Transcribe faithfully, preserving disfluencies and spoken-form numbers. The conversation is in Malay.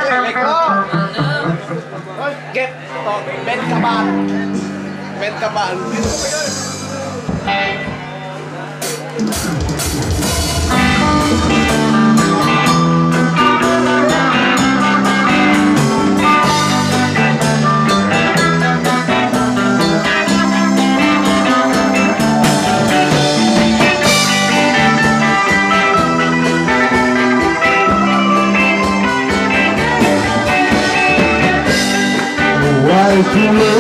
เล็กล้อเก็บต่อเป็นกระบาลเป็นกระบาล Too late.